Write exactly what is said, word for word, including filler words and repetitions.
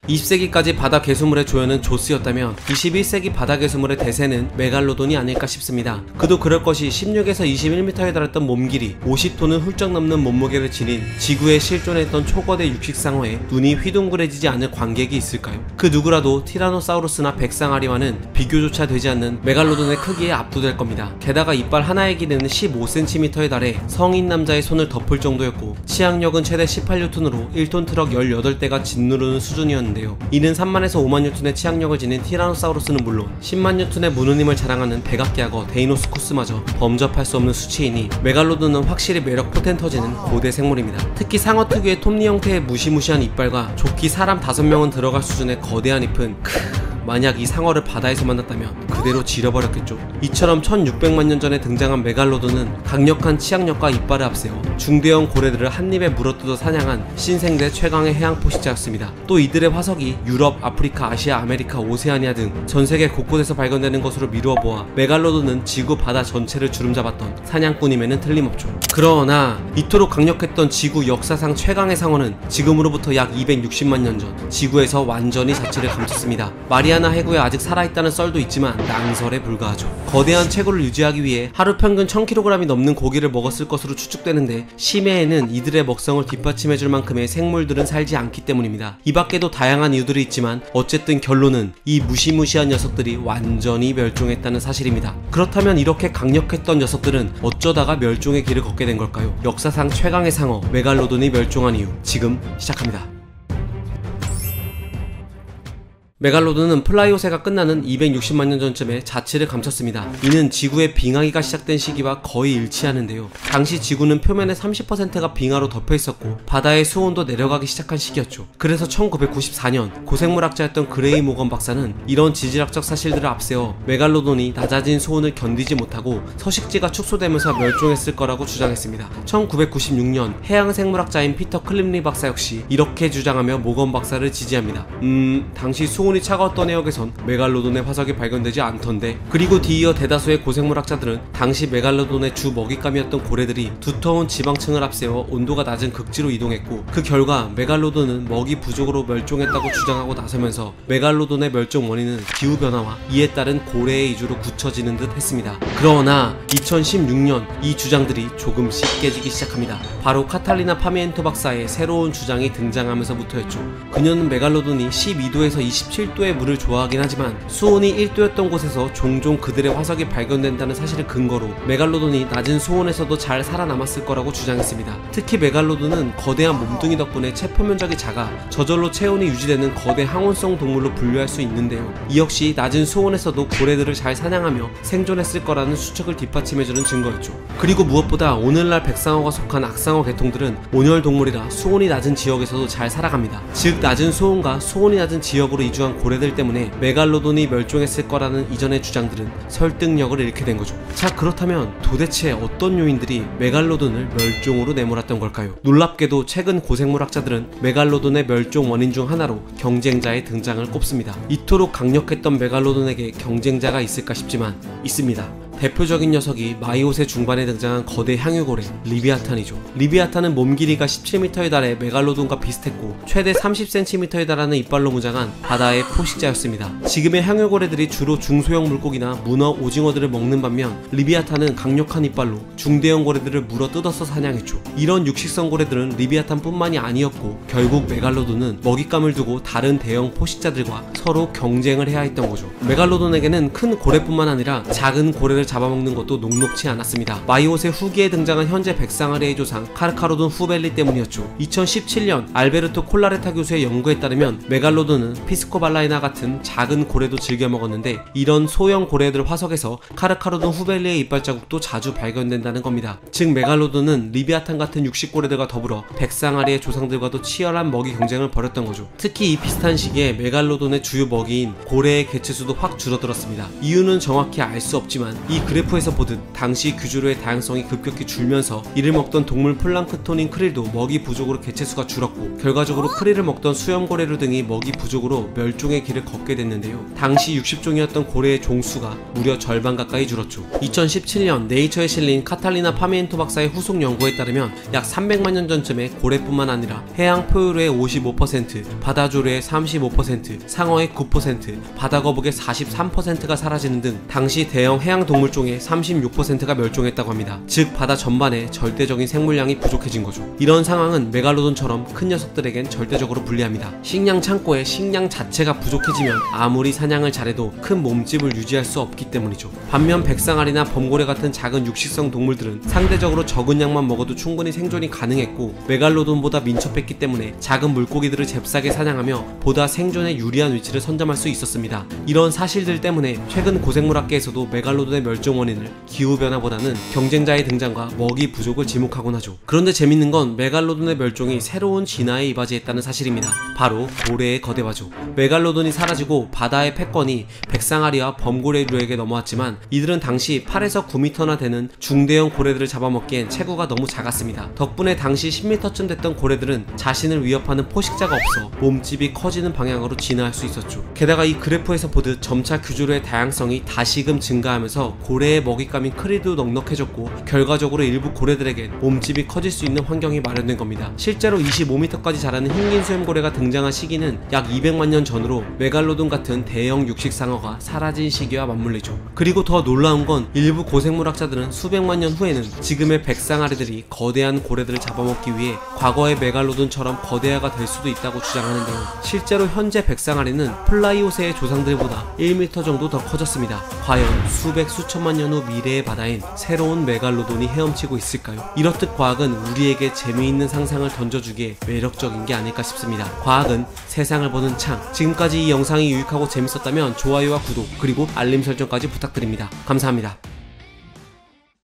이십 세기까지 바다 괴수물의 조연은 조스였다면 이십일 세기 바다 괴수물의 대세는 메갈로돈이 아닐까 싶습니다. 그도 그럴 것이 십육에서 이십일 미터에 달했던 몸길이 오십 톤은 훌쩍 넘는 몸무게를 지닌 지구에 실존했던 초거대 육식상어에 눈이 휘둥그레지지 않을 관객이 있을까요? 그 누구라도 티라노사우루스나 백상아리와는 비교조차 되지 않는 메갈로돈의 크기에 압도될 겁니다. 게다가 이빨 하나의 길이는 십오 센티미터에 달해 성인 남자의 손을 덮을 정도였고 치악력은 최대 십팔 뉴턴으로 일 톤 트럭 열여덟 대가 짓누르는 수준이었는데 이는 삼만에서 오만 뉴턴의 치악력을 지닌 티라노사우루스는 물론 십만 뉴턴의 무느님을 자랑하는 백악기악어 데이노스쿠스마저 범접할 수 없는 수치이니 메갈로돈은 확실히 매력 포텐 터지는 고대 생물입니다. 특히 상어 특유의 톱니 형태의 무시무시한 이빨과 좋기 사람 다섯 명은 들어갈 수준의 거대한 잎은 크으 만약 이 상어를 바다에서 만났다면 그대로 지려버렸겠죠. 이처럼 천육백만 년 전에 등장한 메갈로돈은 강력한 치악력과 이빨을 앞세워 중대형 고래들을 한 입에 물어뜯어 사냥한 신생대 최강의 해양 포식자였습니다. 또 이들의 화석이 유럽, 아프리카, 아시아, 아메리카, 오세아니아 등 전세계 곳곳에서 발견되는 것으로 미루어 보아 메갈로돈은 지구 바다 전체를 주름잡았던 사냥꾼임에는 틀림없죠. 그러나 이토록 강력했던 지구 역사상 최강의 상어는 지금으로부터 약 이백육십만 년 전 지구에서 완전히 자취를 감췄습니다. 마리아나 해구에 아직 살아있다는 썰도 있지만 낭설에 불과하죠. 거대한 체구를 유지하기 위해 하루 평균 천 킬로그램이 넘는 고기를 먹었을 것으로 추측되는데 심해에는 이들의 먹성을 뒷받침해줄 만큼의 생물들은 살지 않기 때문입니다. 이 밖에도 다양한 이유들이 있지만 어쨌든 결론은 이 무시무시한 녀석들이 완전히 멸종했다는 사실입니다. 그렇다면 이렇게 강력했던 녀석들은 어쩌다가 멸종의 길을 걷게 된 걸까요? 역사상 최강의 상어 메갈로돈이 멸종한 이유 지금 시작합니다. 메갈로돈은 플라이오세가 끝나는 이백육십만 년 전쯤에 자취를 감췄습니다. 이는 지구의 빙하기가 시작된 시기와 거의 일치하는데요. 당시 지구는 표면의 삼십 퍼센트가 빙하로 덮여 있었고 바다의 수온도 내려가기 시작한 시기였죠. 그래서 천구백구십사 년 고생물학자였던 그레이 모건 박사는 이런 지질학적 사실들을 앞세워 메갈로돈이 낮아진 수온을 견디지 못하고 서식지가 축소되면서 멸종했을 거라고 주장했습니다. 천구백구십육 년 해양생물학자인 피터 클림리 박사 역시 이렇게 주장하며 모건 박사를 지지합니다. 음... 당시 수온 이 차가웠던 해역에선 메갈로돈의 화석이 발견되지 않던데. 그리고 뒤이어 대다수의 고생물학자들은 당시 메갈로돈의 주 먹잇감이었던 고래들이 두터운 지방층을 앞세워 온도가 낮은 극지로 이동했고 그 결과 메갈로돈은 먹이 부족으로 멸종했다고 주장하고 나서면서 메갈로돈의 멸종 원인은 기후변화와 이에 따른 고래의 이주로 굳혀지는 듯 했습니다. 그러나 이천십육 년 이 주장들이 조금씩 깨지기 시작합니다. 바로 카탈리나 파미엔토 박사의 새로운 주장이 등장하면서부터였죠. 그녀는 메갈로돈이 십이 도에서 이십칠 도의 물을 좋아하긴 하지만 수온이 일 도였던 곳에서 종종 그들의 화석이 발견된다는 사실을 근거로 메갈로돈이 낮은 수온에서도 잘 살아남았을 거라고 주장했습니다. 특히 메갈로돈은 거대한 몸뚱이 덕분에 체표 면적이 작아 저절로 체온이 유지되는 거대 항온성 동물로 분류할 수 있는데요. 이 역시 낮은 수온에서도 고래들을 잘 사냥하며 생존했을 거라는 추측을 뒷받침해주는 증거였죠. 그리고 무엇보다 오늘날 백상어가 속한 악상어 계통들은 온열 동물이라 수온이 낮은 지역에서도 잘 살아갑니다. 즉 낮은 수온과 수온이 낮은 지역으로 이주한 고래들 때문에 메갈로돈이 멸종했을 거라는 이전의 주장들은 설득력을 잃게 된 거죠. 자, 그렇다면 도대체 어떤 요인들이 메갈로돈을 멸종으로 내몰았던 걸까요? 놀랍게도 최근 고생물학자들은 메갈로돈의 멸종 원인 중 하나로 경쟁자의 등장을 꼽습니다. 이토록 강력했던 메갈로돈에게 경쟁자가 있을까 싶지만 있습니다. 대표적인 녀석이 마이오세 중반에 등장한 거대 향유고래 리비아탄이죠. 리비아탄은 몸 길이가 십칠 미터에 달해 메갈로돈과 비슷했고 최대 삼십 센티미터에 달하는 이빨로 무장한 바다의 포식자였습니다. 지금의 향유고래들이 주로 중소형 물고기나 문어, 오징어들을 먹는 반면 리비아탄은 강력한 이빨로 중대형 고래들을 물어 뜯어서 사냥했죠. 이런 육식성 고래들은 리비아탄뿐만이 아니었고 결국 메갈로돈은 먹잇감을 두고 다른 대형 포식자들과 서로 경쟁을 해야 했던 거죠. 메갈로돈에게는 큰 고래뿐만 아니라 작은 고래를 잡아먹는 것도 녹록치 않았습니다. 마이오세 후기에 등장한 현재 백상아리의 조상 카르카로돈 후벨리 때문이었죠. 이천십칠 년 알베르토 콜라레타 교수의 연구에 따르면 메갈로돈은 피스코발라이나 같은 작은 고래도 즐겨 먹었는데 이런 소형 고래들 화석에서 카르카로돈 후벨리의 이빨 자국도 자주 발견된다는 겁니다. 즉 메갈로돈은 리비아탄 같은 육식 고래들과 더불어 백상아리의 조상들과도 치열한 먹이 경쟁을 벌였던 거죠. 특히 이 비슷한 시기에 메갈로돈의 주요 먹이인 고래의 개체수도 확 줄어들었습니다. 이유는 정확히 알 수 없지만 이 이 그래프에서 보듯 당시 규조류의 다양성이 급격히 줄면서 이를 먹던 동물 플랑크톤인 크릴도 먹이 부족으로 개체수가 줄었고, 결과적으로 크릴을 먹던 수염고래류 등이 먹이 부족으로 멸종의 길을 걷게 됐는데요. 당시 육십 종이었던 고래의 종수가 무려 절반 가까이 줄었죠. 이천십칠 년 네이처에 실린 카탈리나 파미엔토 박사의 후속 연구에 따르면 약 삼백만 년 전쯤에 고래뿐만 아니라 해양 포유류의 오십오 퍼센트, 바다조류의 삼십오 퍼센트, 상어의 구 퍼센트, 바다거북의 사십삼 퍼센트가 사라지는 등 당시 대형 해양 동물종의 삼십육 퍼센트가 멸종했다고 합니다. 즉 바다 전반에 절대적인 생물량이 부족해진 거죠. 이런 상황은 메갈로돈처럼 큰 녀석들에겐 절대적으로 불리합니다. 식량 창고에 식량 자체가 부족해지면 아무리 사냥을 잘해도 큰 몸집을 유지할 수 없기 때문이죠. 반면 백상아리나 범고래 같은 작은 육식성 동물들은 상대적으로 적은 양만 먹어도 충분히 생존이 가능했고, 메갈로돈보다 민첩했기 때문에 작은 물고기들을 잽싸게 사냥하며 보다 생존에 유리한 위치를 선점할 수 있었습니다. 이런 사실들 때문에 최근 고생물학계에서도 메갈로돈의 멸종 원인을 기후변화보다는 경쟁자의 등장과 먹이 부족을 지목하곤 하죠. 그런데 재밌는 건 메갈로돈의 멸종이 새로운 진화에 이바지했다는 사실입니다. 바로 고래의 거대화죠. 메갈로돈이 사라지고 바다의 패권이 백상아리와 범고래류에게 넘어왔지만 이들은 당시 팔에서 구 미터나 되는 중대형 고래들을 잡아먹기엔 체구가 너무 작았습니다. 덕분에 당시 십 미터쯤 됐던 고래들은 자신을 위협하는 포식자가 없어 몸집이 커지는 방향으로 진화할 수 있었죠. 게다가 이 그래프에서 보듯 점차 규조류의 다양성이 다시금 증가하면서 고래의 먹잇감인 크릴도 넉넉해졌고, 결과적으로 일부 고래들에겐 몸집이 커질 수 있는 환경이 마련된 겁니다. 실제로 이십오 미터까지 자라는 흰긴 수염고래가 등장한 시기는 약 이백만 년 전으로 메갈로돈 같은 대형 육식상어가 사라진 시기와 맞물리죠. 그리고 더 놀라운 건 일부 고생물학자들은 수백만 년 후에는 지금의 백상아리들이 거대한 고래들을 잡아먹기 위해 과거의 메갈로돈처럼 거대화가 될 수도 있다고 주장하는데요. 실제로 현재 백상아리는 플라이오세의 조상들보다 일 미터 정도 더 커졌습니다. 과연 수백 수천만 년 후 미래의 바다엔 새로운 메갈로돈이 헤엄치고 있을까요? 이렇듯 과학은 우리에게 재미있는 상상을 던져주기에 매력적인 게 아닐까 싶습니다. 과학은 세상을 보는 창. 지금까지 이 영상이 유익하고 재밌었다면 좋아요와 구독, 그리고 알림 설정까지 부탁드립니다. 감사합니다.